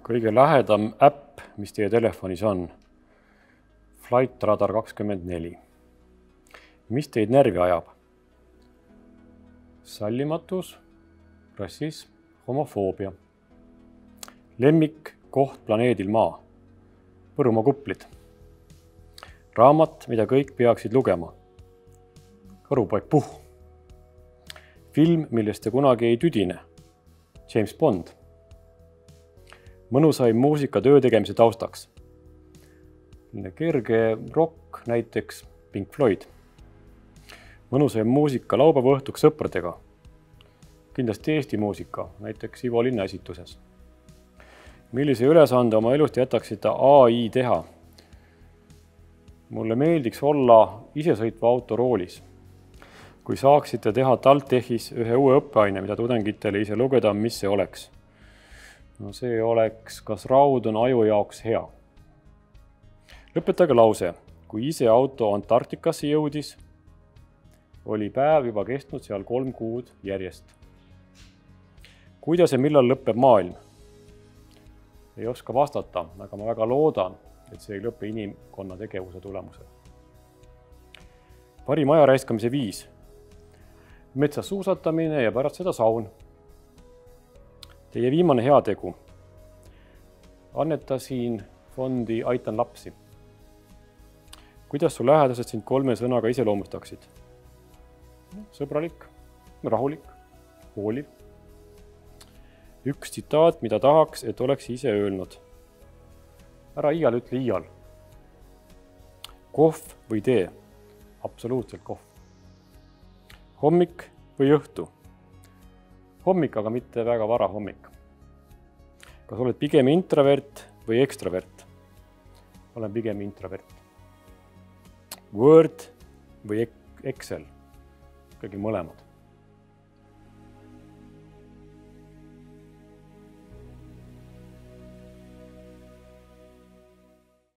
Kõige lähedam äpp, mis teie telefonis on, Flight Radar 24. Mis teid närvi ajab? Sallimatus, rassism, homofoobia. Lemmik koht planeedil Maa. Võrumaa kuplid. Raamat, mida kõik peaksid lugema. Karupoeg Puh. Film, millest te kunagi ei tüdine. James Bond. Mõnusaim muusika töö tegemise taustaks. Kerge rock, näiteks Pink Floyd. Mõnusaim muusika laupäeva õhtuks sõpradega. Kindlasti Eesti muusika, näiteks Ivo Linna esituses. Millise ülesande oma elust jätaksite AI teha? Mulle meeldiks olla isesõitva auto roolis. Kui saaksite teha TalTechis ühe uue õppeaine, mida tudengitele ise lugeda, mis see oleks? No see oleks, kas raud on aju jaoks hea. Lõpetage lause. Kui ise auto Antarktikasse jõudis, oli päev juba kestnud seal 3 kuud järjest. Kuidas ja millal lõpeb maailm? Ei oska vastata, aga ma väga loodan, et see ei lõpe inimkonna tegevuse tulemusel. Parim aja raiskamise viis. Metsas suusatamine ja pärast seda saun. Teie viimane heategu. Annetasin fondi Aitan lapsi. Kuidas su lähedased sind 3 sõnaga iseloomustaksid? Sõbralik, rahulik, hooliv. Üks tsitaat, mida tahaks, et oleks ise öelnud. Ära iial ütle iial. Kohv või tee? Absoluutselt kohv. Hommik või õhtu? Hommik, aga mitte väga vara hommik. Kas oled pigem introvert või ekstravert? Olen pigem introvert. Word või Excel? Ikkagi mõlemad.